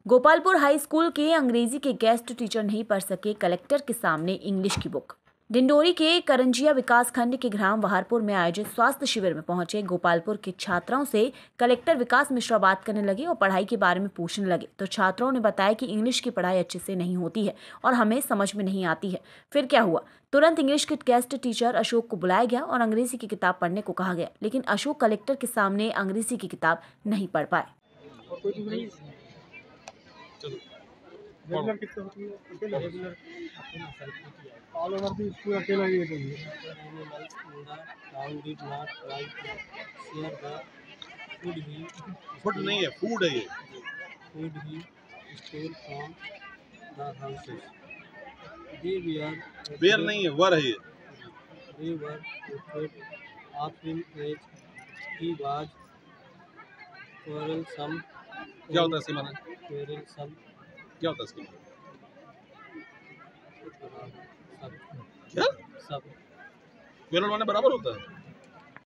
Gopalpur high school के अंग्रेजी के गेस्ट टीचर नहीं पढ़ सके कलेक्टर के सामने इंग्लिश की बुक। डिंडोरी के करंजिया विकास खंड के ग्राम वहारपुर में आयोजित स्वास्थ्य शिविर में पहुंचे गोपालपुर के छात्राओं से कलेक्टर विकास मिश्रा बात करने लगे और पढ़ाई के बारे में पूछने लगे तो छात्राओं ने बताया कि इंग्लिश की पढ़ाई अच्छे से नहीं होती है और हमें समझ में नहीं आती है। फिर क्या हुआ, तुरंत इंग्लिश के गेस्ट टीचर अशोक को बुलाया गया और अंग्रेजी की किताब पढ़ने को कहा गया, लेकिन अशोक कलेक्टर के सामने अंग्रेजी की किताब नहीं पढ़ पाए। रेगुलर कितने होती है? अकेला regular all over the school अकेला ही है। फूड नहीं है, फूड है ये। फूड ही store from the houses they where नहीं है, वर है ये। they were afraid of him as he was quarrelsome क्या होता है इसके माने? quarrelsome क्या होता है इसके माने? सब क्या? सब क्वेरल माने बराबर होता है।